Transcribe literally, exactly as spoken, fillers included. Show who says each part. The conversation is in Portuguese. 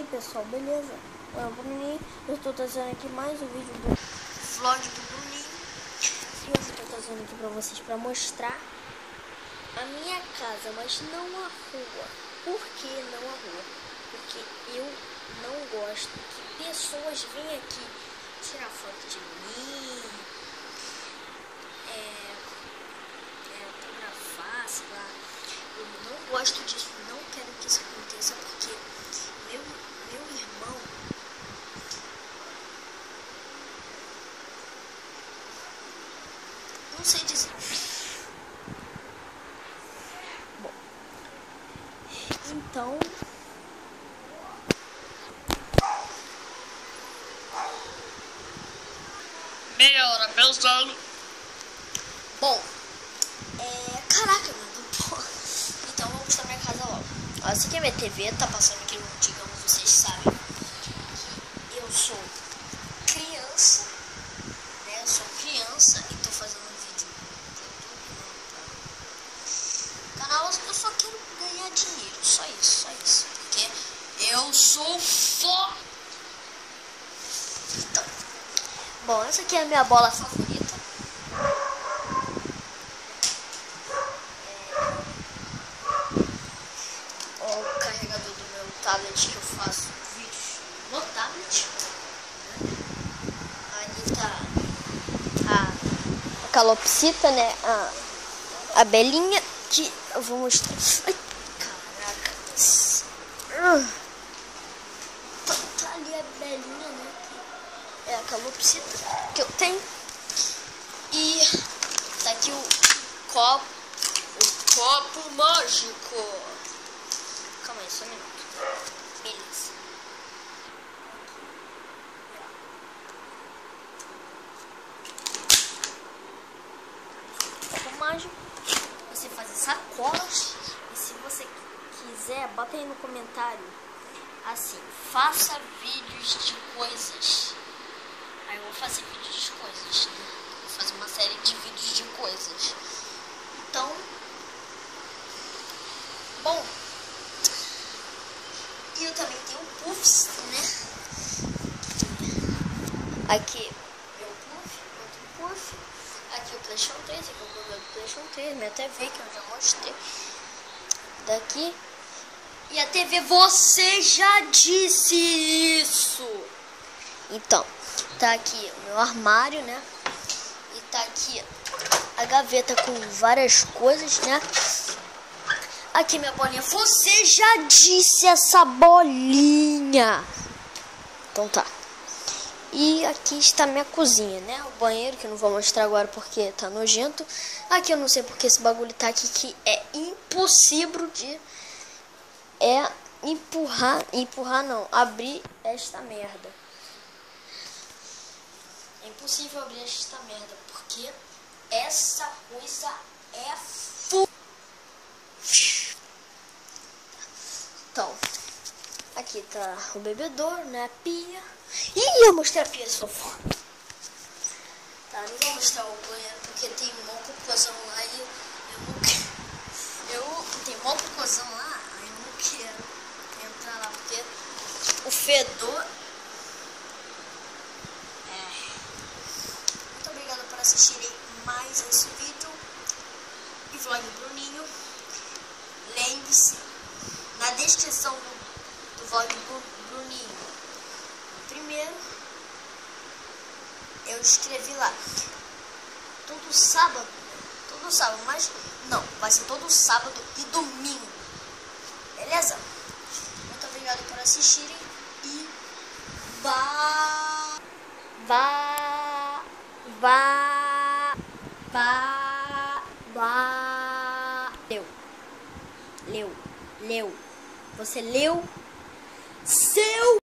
Speaker 1: pessoal, beleza? Eu, o Bruninho, eu estou trazendo aqui mais um vídeo do vlog do Bruninho. E eu estou trazendo aqui pra vocês pra mostrar a minha casa, mas não a rua. Por que não a rua? Porque eu não gosto que pessoas venham aqui tirar foto de mim, é, é, autografar, sei lá. Eu não gosto disso, não quero que isso aconteça, porque meu, meu irmão não sei dizer. Bom, então
Speaker 2: meia hora pensando.
Speaker 1: Bom, é... Caraca, mano. Então eu vou mostrar minha casa logo. Ó, essa aqui é minha T V, tá passando aqui, digamos, vocês sabem que eu sou criança, né? Eu sou criança e tô fazendo um vídeo pro canal. Eu só quero ganhar dinheiro, só isso, só isso. Porque eu sou fó. Então, bom, essa aqui é a minha bola favorita. Tablet que eu faço vídeos no tablet. Ali tá a, a calopsita, né? A, a belinha que eu vou mostrar. Ai, caraca. Uh, tá, tá ali a belinha, né? É a calopsita que eu tenho. E tá aqui o copo.
Speaker 2: O copo mágico.
Speaker 1: Calma aí, só um minuto. Beleza. Copo mágico. Você faz sacolas. E se você quiser, bota aí no comentário. Assim, faça vídeos de coisas. Aí eu vou fazer vídeos de coisas, né? Vou fazer uma série de vídeos de coisas. Então, bom. E eu também tenho puffs, né? Aqui meu puff, outro puff. Aqui o PlayStation três, aqui o controle do PlayStation três, minha T V que eu já mostrei. Daqui. E a T V, você já disse isso! Então, tá aqui o meu armário, né? E tá aqui a gaveta com várias coisas, né? Aqui minha bolinha. Você já disse essa bolinha. Então tá. E aqui está minha cozinha, né? O banheiro, que eu não vou mostrar agora porque tá nojento. Aqui eu não sei porque esse bagulho tá aqui, que é impossível de... É empurrar... Empurrar não. Abrir esta merda. É impossível abrir esta merda, porque essa coisa é fu... Então, aqui tá o bebedouro, né? A pia. Ih, eu mostrei a pia, sou fã. Tá, não vou mostrar o banheiro porque tem mó cocôzão lá e eu, eu não quero. Eu, tem mó cocôzão lá, aí eu não quero entrar lá porque o fedor. É. Muito obrigada por assistirem mais esse vídeo e vlog Bruninho. Lembre-se, na descrição do, do vlog do Bruninho, primeiro, eu escrevi lá, todo sábado, todo sábado, mas não, vai ser todo sábado e domingo, beleza? Muito obrigado por assistirem e vá, vá, vá, vá, vá, eu. Leu, leu, você leu seu